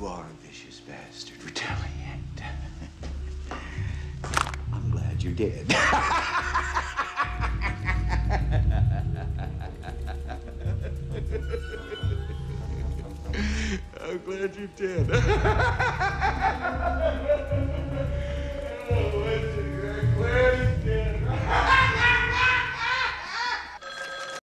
You are a vicious bastard. Retaliate. I'm glad you're dead. I'm glad you're dead.